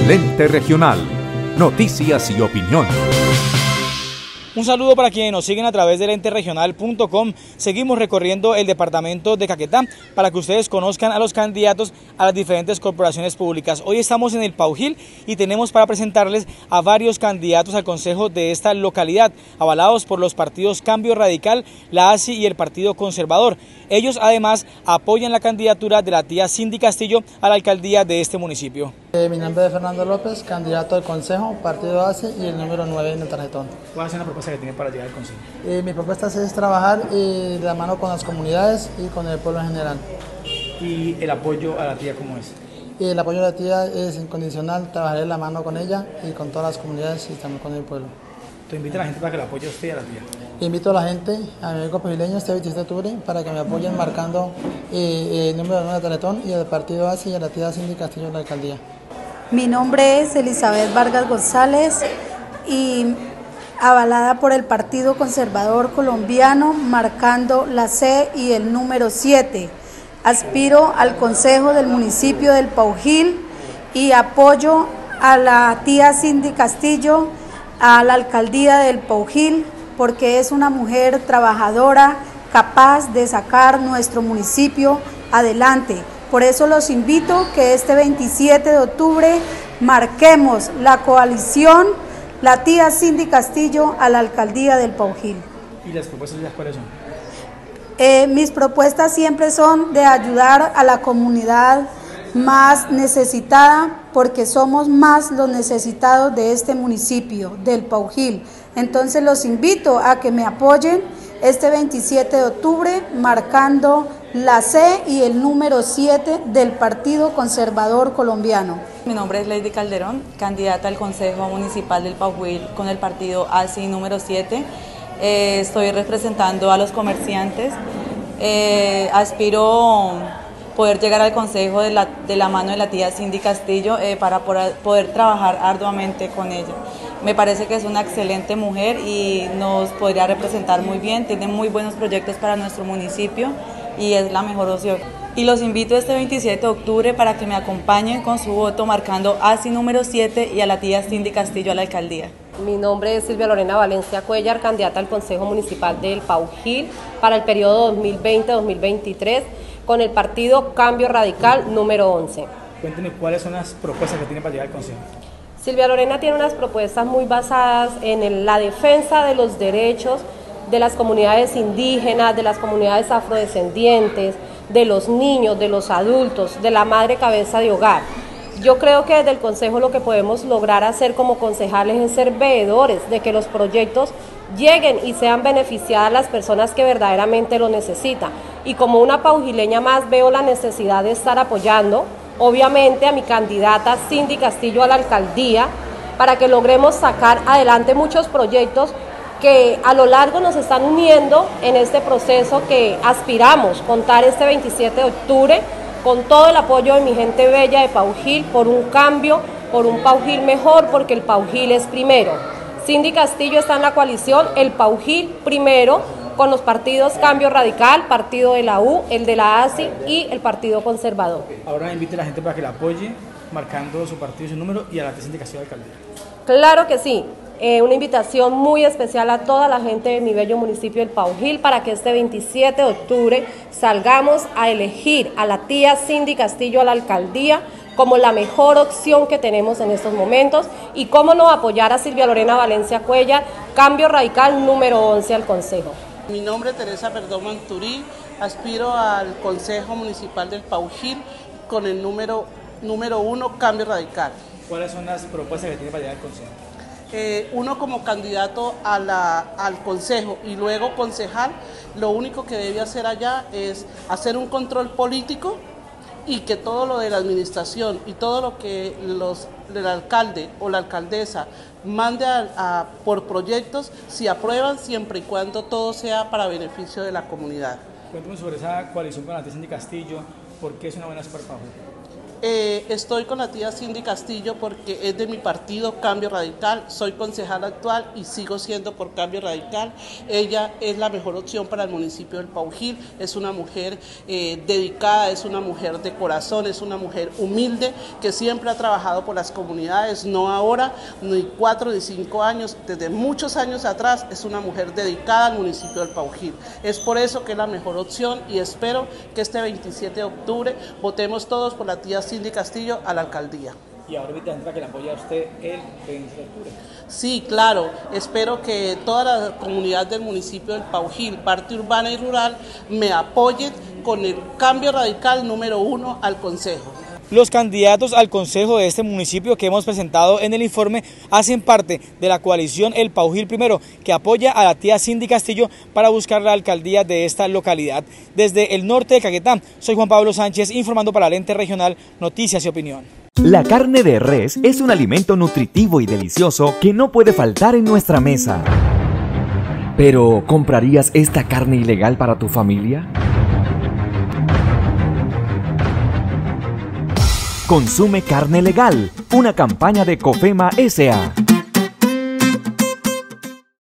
Lente Regional. Noticias y opinión. Un saludo para quienes nos siguen a través de lenteregional.com. Seguimos recorriendo el departamento de Caquetá para que ustedes conozcan a los candidatos a las diferentes corporaciones públicas. Hoy estamos en el Paujil y tenemos para presentarles a varios candidatos al consejo de esta localidad, avalados por los partidos Cambio Radical, la ASI y el Partido Conservador. Ellos además apoyan la candidatura de la tía Cindy Castillo a la alcaldía de este municipio. Mi nombre es Fernando López, candidato al consejo, partido ASI y el número 9 en el tarjetón. ¿Cuál es la propuesta que tiene para llegar al consejo? Mi propuesta es trabajar de la mano con las comunidades y con el pueblo en general. ¿Y el apoyo a la tía cómo es? El apoyo a la tía es incondicional, trabajaré de la mano con ella y con todas las comunidades y también con el pueblo. ¿Te invita a la gente para que la apoye a usted y a la tía? Invito a la gente, a mi amigo pajileño este 27 de octubre, para que me apoyen marcando el número 9 de tarjetón y el partido ASI y a la tía Cindy Castillo en la alcaldía. Mi nombre es Elizabeth Vargas González y avalada por el Partido Conservador Colombiano, marcando la C y el número 7. Aspiro al consejo del municipio del Paujil y apoyo a la tía Cindy Castillo a la alcaldía del Paujil porque es una mujer trabajadora, capaz de sacar nuestro municipio adelante. Por eso los invito que este 27 de octubre marquemos la coalición la tía Cindy Castillo a la alcaldía del Paujil. ¿Y las propuestas cuáles son? Mis propuestas siempre son de ayudar a la comunidad más necesitada porque somos más los necesitados de este municipio, del Paujil. Entonces los invito a que me apoyen este 27 de octubre marcando la C y el número 7 del Partido Conservador Colombiano. Mi nombre es Lady Calderón, candidata al Consejo Municipal del Paujil con el partido ASI número 7. Estoy representando a los comerciantes. Aspiro poder llegar al consejo de la mano de la tía Cindy Castillo para poder trabajar arduamente con ella. Me parece que es una excelente mujer y nos podría representar muy bien, tiene muy buenos proyectos para nuestro municipio y es la mejor opción. Y los invito este 27 de octubre para que me acompañen con su voto marcando ASI número 7 y a la tía Cindy Castillo a la alcaldía. Mi nombre es Silvia Lorena Valencia Cuellar, candidata al Consejo Municipal del Paujil para el periodo 2020-2023 con el partido Cambio Radical número 11. Cuénteme cuáles son las propuestas que tiene para llegar al consejo. Silvia Lorena tiene unas propuestas muy basadas en la defensa de los derechos de las comunidades indígenas, de las comunidades afrodescendientes, de los niños, de los adultos, de la madre cabeza de hogar. Yo creo que desde el Consejo lo que podemos lograr hacer como concejales es ser veedores de que los proyectos lleguen y sean beneficiadas las personas que verdaderamente lo necesitan. Y como una paujileña más veo la necesidad de estar apoyando, obviamente, a mi candidata Cindy Castillo a la alcaldía para que logremos sacar adelante muchos proyectos que a lo largo nos están uniendo en este proceso que aspiramos contar este 27 de octubre con todo el apoyo de mi gente bella de Paujil por un cambio, por un Paujil mejor, porque el Paujil es primero. Cindy Castillo está en la coalición El Paujil primero con los partidos Cambio Radical, Partido de la U, el de la ASI y el Partido Conservador. Ahora invite a la gente para que la apoye marcando su partido y su número y a la tía Cindy Castillo a la alcaldía. Claro que sí. Una invitación muy especial a toda la gente de mi bello municipio del Paujil para que este 27 de octubre salgamos a elegir a la tía Cindy Castillo a la alcaldía como la mejor opción que tenemos en estos momentos y cómo no apoyar a Silvia Lorena Valencia Cuellar, Cambio Radical número 11 al Consejo. Mi nombre es Teresa Perdomo Turí, aspiro al Consejo Municipal del Paujil con el número 1, Cambio Radical. ¿Cuáles son las propuestas que tiene para llegar al consejo? Uno como candidato al consejo y luego concejal, lo único que debe hacer allá es hacer un control político y que todo lo de la administración y todo lo que el alcalde o la alcaldesa mande por proyectos, si aprueban, siempre y cuando todo sea para beneficio de la comunidad. Cuéntame sobre esa coalición con la tía Cindy Castillo, ¿por qué es una buena para Paujil? Estoy con la tía Cindy Castillo porque es de mi partido Cambio Radical, soy concejal actual y sigo siendo por Cambio Radical. Ella es la mejor opción para el municipio del Paujil, es una mujer dedicada, es una mujer de corazón, es una mujer humilde que siempre ha trabajado por las comunidades, no ahora, ni 4 ni 5 años, desde muchos años atrás es una mujer dedicada al municipio del Paujil. Es por eso que es la mejor opción y espero que este 27 de octubre votemos todos por la tía Cindy Castillo a la alcaldía. Y ahora para que le apoye a usted el 27 de octubre. Sí, claro, espero que toda la comunidad del municipio del Paujil, parte urbana y rural, me apoyen con el Cambio Radical número 1 al Consejo. Los candidatos al consejo de este municipio que hemos presentado en el informe hacen parte de la coalición El Paujil Primero, que apoya a la tía Cindy Castillo para buscar la alcaldía de esta localidad. Desde el norte de Caquetá, soy Juan Pablo Sánchez informando para el Ente Regional Noticias y Opinión. La carne de res es un alimento nutritivo y delicioso que no puede faltar en nuestra mesa. ¿Pero comprarías esta carne ilegal para tu familia? Consume carne legal, una campaña de COFEMA S.A.